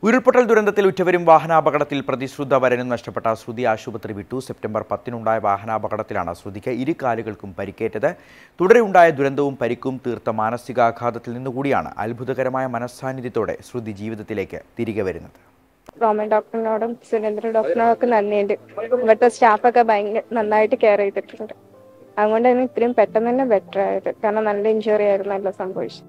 ഉരുൾപൊട്ടൽ ദുരന്തത്തിൽ ഉറ്റവരും വാഹനാപകടത്തിൽ പ്രതിശ്രുത വരനും നഷ്ടപ്പെട്ട ശ്രുതി ആശുപത്രി വിട്ടു. സെപ്റ്റംബർ 10-നുണ്ടായ വാഹനാപകടത്തിലാണ് ശ്രുതിക്ക് ഇരു കാലുകൾക്കും പരിക്കേറ്റത്. തുടരെയുണ്ടായ ദുരന്തവും പരിക്കും തീർത്ത മാനസികാഘാതത്തിൽ നിന്നുകൂടിയാണ് അത്ഭുതകരമായ മനസ്സാന്നിധ്യത്തോടെ ശ്രുതി ജീവിതത്തിലേക്ക് തിരികെ വരുന്നത്. ഗവൺമെന്റ് ഡോക്ടറിനോടും സുരേന്ദ്ര ഡോക്ടറിനോടൊക്കെ നന്ദിയുണ്ട്. ഇവിടുത്തെ സ്റ്റാഫൊക്കെ നന്നായിട്ട് കെയർ ചെയ്തിട്ടുണ്ട്. അതുകൊണ്ട് തന്നെ ഇത്രയും പെട്ടെന്ന് തന്നെ ബെറ്റർ ആയത്. കാരണം നല്ല ഇഞ്ചുറി ആയിരുന്നല്ലോ സംഭവിച്ചത്.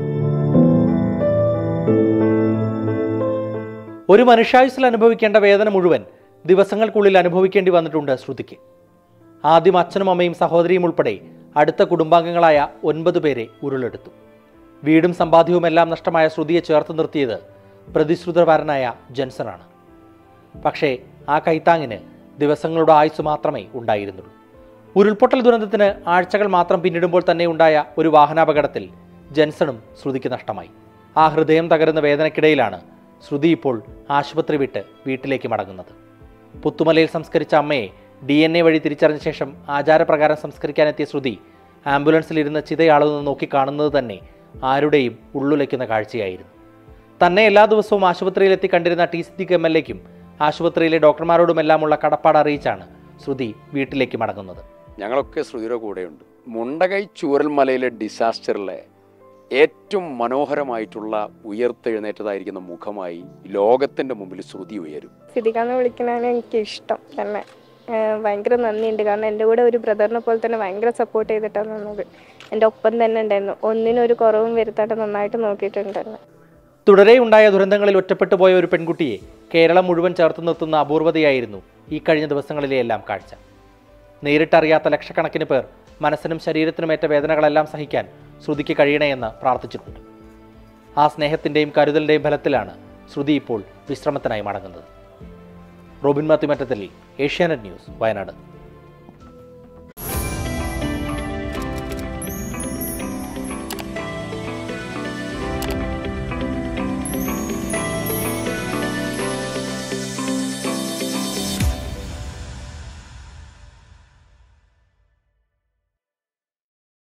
ഒരു മനുഷ്യായുസ്സിൽ അനുഭവിക്കേണ്ട വേദന മുഴുവൻ ദിവസങ്ങൾക്കുള്ളിൽ അനുഭവിക്കേണ്ടി വന്നിട്ടുണ്ട് ശ്രുതിക്ക്. ആദ്യം അച്ഛനും അമ്മയും സഹോദരിയും ഉൾപ്പെടെ അടുത്ത കുടുംബാംഗങ്ങളായ 9 പേരെ ഉരുളെടുത്തു. വീടും സമ്പാദ്യവുമെല്ലാം നഷ്ടമായ ശ്രുതിയെ ചേർത്ത് നിർത്തിയത് പ്രതിശ്രുതവരനായ ജെൻസനാണ്. പക്ഷേ ആ കൈത്താങ്ങിന് ദിവസങ്ങളുടെ ആയുസ് മാത്രമേ ഉണ്ടായിരുന്നുള്ളൂ. ഉരുൾപൊട്ടൽ ദുരന്തത്തിന് ആഴ്ചകൾ മാത്രം പിന്നിടുമ്പോൾ തന്നെ ഉണ്ടായ ഒരു വാഹനാപകടത്തിൽ ജെൻസണും ശ്രുതിക്ക് നഷ്ടമായി. ആ ഹൃദയം തകരുന്ന വേദനയ്ക്കിടയിലാണ് ശ്രുതി ഇപ്പോൾ ആശുപത്രി വിട്ട് വീട്ടിലേക്ക് മടങ്ങുന്നത്. പുത്തുമലയിൽ സംസ്കരിച്ച അമ്മയെ DNA വഴി തിരിച്ചറിഞ്ഞ ശേഷം ആചാരപ്രകാരം സംസ്കരിക്കാനെത്തിയ ശ്രുതി ആംബുലൻസിലിരുന്ന് ചിതയാളുന്നത് നോക്കി കാണുന്നത് തന്നെ ആരുടെയും ഉള്ളുലയ്ക്കുന്ന കാഴ്ചയായിരുന്നു. തന്നെ എല്ലാ ദിവസവും ആശുപത്രിയിലെത്തി കണ്ടിരുന്ന ടി സിദ്ദീഖ് MLA-ക്കും ആശുപത്രിയിലെ ഡോക്ടർമാരോടുമെല്ലാമുള്ള കടപ്പാട് അറിയിച്ചാണ് ശ്രുതി വീട്ടിലേക്ക് മടങ്ങുന്നത്. ഞങ്ങളൊക്കെ ശ്രുതിയുടെ കൂടെയുണ്ട്. മുണ്ടകൈ ചൂരൽമലയിലെ ഡിസാസ്റ്ററിലെ ഏറ്റവും മനോഹരമായിട്ടുള്ള ഉയർത്തെഴുന്നേറ്റതായിരിക്കുന്ന മുഖമായി ലോകത്തിന്റെ മുമ്പിൽ ശ്രുതി ഉയരും. സിദ്ദീഖാന്ന് വിളിക്കുന്നതാണ് എനിക്ക് ഇഷ്ടം തന്നെ. ഭയങ്കര നന്ദിയുണ്ട്. കാരണം എൻ്റെ കൂടെ ഒരു ബ്രദറിനെ പോലെ തന്നെ ഭയങ്കര സപ്പോർട്ട് ചെയ്തിട്ടാണ് നിന്നത്. എൻ്റെ ഒപ്പം തന്നെ ഉണ്ടായിരുന്നു. ഒന്നിനൊരു കുറവും വരുത്താണ്ട് നന്നായിട്ട് നോക്കിയിട്ടുണ്ടായിരുന്നു. തുടരെയുണ്ടായ ദുരന്തങ്ങളിൽ ഒറ്റപ്പെട്ടു പോയ ഒരു പെൺകുട്ടിയെ കേരളം മുഴുവൻ ചേർത്ത് നിർത്തുന്ന അപൂർവതയായിരുന്നു ഈ കഴിഞ്ഞ ദിവസങ്ങളിലെ എല്ലാം കാഴ്ച. നേരിട്ടറിയാത്ത ലക്ഷക്കണക്കിന് പേർ മനസ്സിനും ശരീരത്തിനുമേറ്റ വേദനകളെല്ലാം സഹിക്കാൻ ശ്രുതിക്ക് കഴിയണേയെന്ന് പ്രാർത്ഥിച്ചിട്ടുണ്ട്. ആ സ്നേഹത്തിൻ്റെയും കരുതലിൻ്റെയും ഫലത്തിലാണ് ശ്രുതി ഇപ്പോൾ വിശ്രമത്തിനായി മടങ്ങുന്നത്. റോബിൻ മാത്യു മറ്റത്തിൽ, ഏഷ്യാനെറ്റ് ന്യൂസ്, വയനാട്.